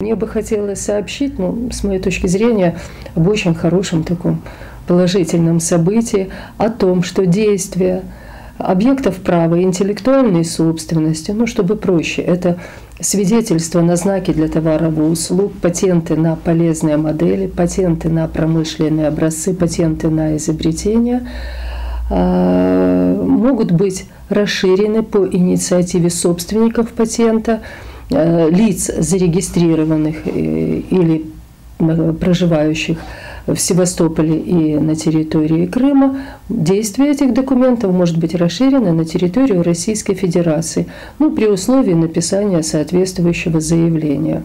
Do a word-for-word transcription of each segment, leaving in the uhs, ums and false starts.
Мне бы хотелось сообщить, ну, с моей точки зрения, об очень хорошем таком положительном событии, о том, что действия объектов права и интеллектуальной собственности, ну, чтобы проще, это свидетельства на знаки для товаров и услуг, патенты на полезные модели, патенты на промышленные образцы, патенты на изобретения, могут быть расширены по инициативе собственников патента, лиц, зарегистрированных или проживающих в Севастополе и на территории Крыма. Действие этих документов может быть расширено на территорию Российской Федерации, ну, при условии написания соответствующего заявления.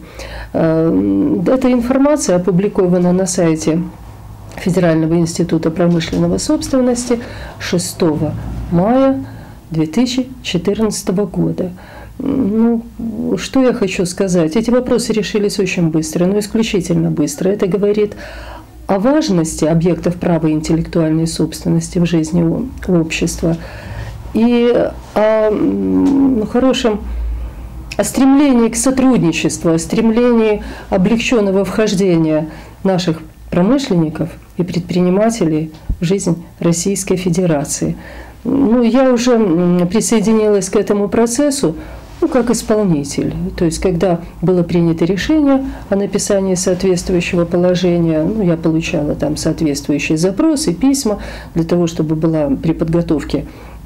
Эта информация опубликована на сайте Федерального института промышленного собственности шестого мая две тысячи четырнадцатого года. Ну, что я хочу сказать? Эти вопросы решились очень быстро, но исключительно быстро. Это говорит о важности объектов права и интеллектуальной собственности в жизни общества и о ну, хорошем о стремлении к сотрудничеству, о стремлении облегченного вхождения наших промышленников и предпринимателей в жизнь Российской Федерации. Ну, я уже присоединилась к этому процессу, ну, как исполнитель. То есть, когда было принято решение о написании соответствующего положения, ну, я получала там соответствующие запросы, письма для того, чтобы была при подготовке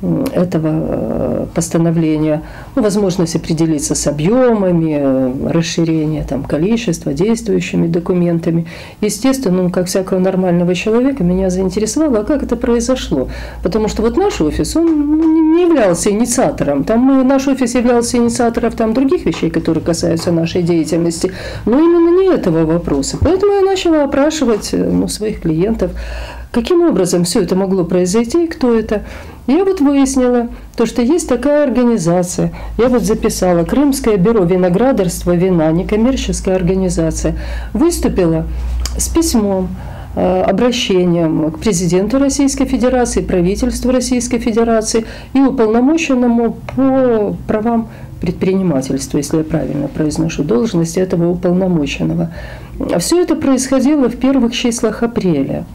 этого постановления ну, возможность определиться с объемами, расширение там, количества, действующими документами. Естественно, ну, как всякого нормального человека, меня заинтересовало, а как это произошло. Потому что вот наш офис, он ну, не являлся инициатором. Там мы, наш офис являлся инициатором там, других вещей, которые касаются нашей деятельности, но именно не этого вопроса. Поэтому я начала опрашивать ну, своих клиентов, каким образом все это могло произойти, кто это. Я вот выяснила, то, что есть такая организация. Я вот записала Крымское бюро виноградарства, вина, некоммерческая организация, выступила с письмом, обращением к президенту Российской Федерации, правительству Российской Федерации и уполномоченному по правам предпринимательства, если я правильно произношу должность этого уполномоченного. Все это происходило в первых числах апреля.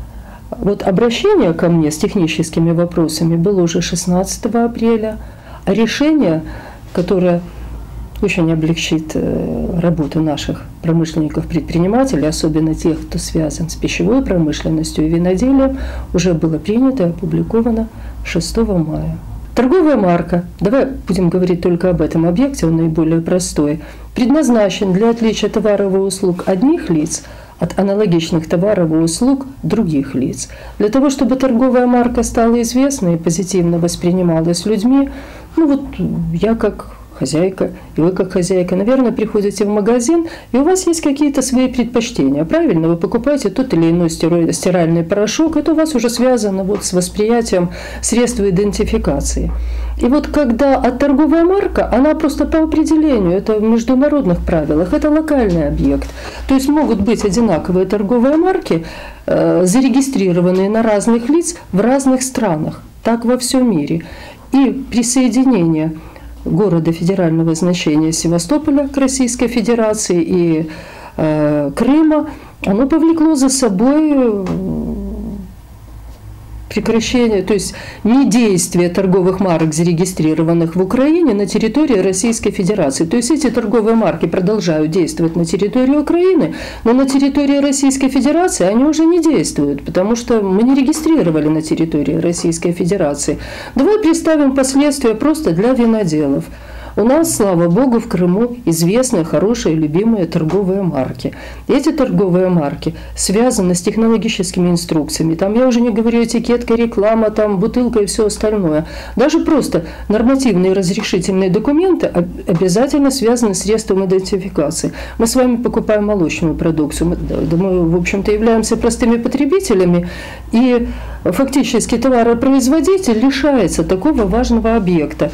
Вот обращение ко мне с техническими вопросами было уже шестнадцатого апреля, а решение, которое очень облегчит работу наших промышленников-предпринимателей, особенно тех, кто связан с пищевой промышленностью и виноделием, уже было принято и опубликовано шестого мая. Торговая марка, давай будем говорить только об этом объекте, он наиболее простой, предназначен для отличия товаров и услуг одних лиц от аналогичных товаров и услуг других лиц. Для того, чтобы торговая марка стала известной и позитивно воспринималась людьми, ну вот я как хозяйка, и вы как хозяйка, наверное, приходите в магазин, и у вас есть какие-то свои предпочтения, правильно? Вы покупаете тот или иной стиральный порошок, это у вас уже связано вот с восприятием средства идентификации. И вот когда от торговая марка, она просто по определению, это в международных правилах, это локальный объект. То есть могут быть одинаковые торговые марки, э, зарегистрированные на разных лиц в разных странах, так во всем мире. И присоединение города федерального значения Севастополя к Российской Федерации и э, Крыма, оно повлекло за собой прекращение, то есть недействие торговых марок, зарегистрированных в Украине, на территории Российской Федерации. То есть эти торговые марки продолжают действовать на территории Украины, но на территории Российской Федерации они уже не действуют, потому что мы не регистрировали на территории Российской Федерации. Давай представим последствия просто для виноделов. У нас, слава богу, в Крыму известные, хорошие, любимые торговые марки. Эти торговые марки связаны с технологическими инструкциями. Там я уже не говорю этикетка, реклама, там бутылка и все остальное. Даже просто нормативные разрешительные документы обязательно связаны с средством идентификации. Мы с вами покупаем молочную продукцию. Мы, мы в общем-то, являемся простыми потребителями. И фактически товаропроизводитель лишается такого важного объекта.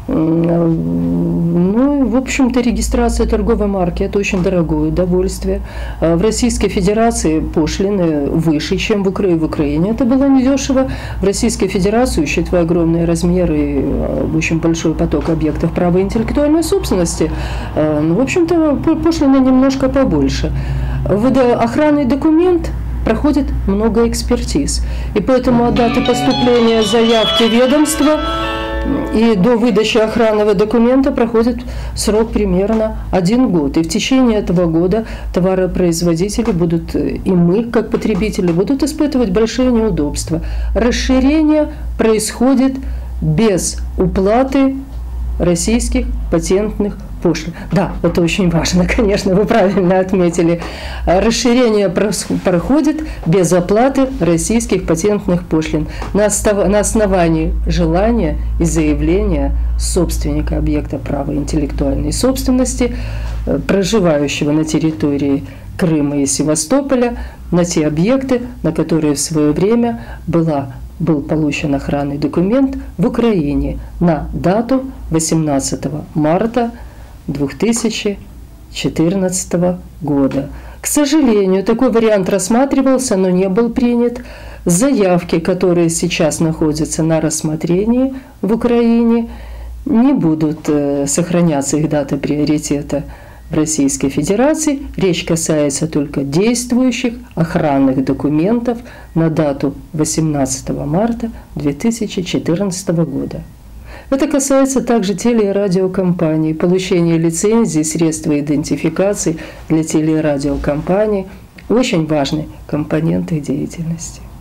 Ну, в общем-то, регистрация торговой марки – это очень дорогое удовольствие. В Российской Федерации пошлины выше, чем в Украине. В Украине это было недешево. В Российской Федерации, учитывая огромные размеры и очень большой поток объектов права интеллектуальной собственности, ну, в общем-то, пошлины немножко побольше. Охранный документ проходит много экспертиз. И поэтому от даты поступления заявки ведомства и до выдачи охранного документа проходит срок примерно один год. И в течение этого года товаропроизводители будут, и мы, как потребители, будут испытывать большие неудобства. Расширение происходит без уплаты российских патентных пошлин. Да, это очень важно, конечно, вы правильно отметили. Расширение проходит без оплаты российских патентных пошлин на основании желания и заявления собственника объекта права интеллектуальной собственности, проживающего на территории Крыма и Севастополя, на те объекты, на которые в свое время была был получен охранный документ в Украине на дату восемнадцатого марта две тысячи четырнадцатого года. К сожалению, такой вариант рассматривался, но не был принят. Заявки, которые сейчас находятся на рассмотрении в Украине, не будут сохраняться их дата приоритета в Российской Федерации. Речь касается только действующих охранных документов на дату восемнадцатого марта две тысячи четырнадцатого года. Это касается также теле- и радиокомпаний. Получение лицензии, средства идентификации для теле- и радиокомпаний – очень важный компонент их деятельности.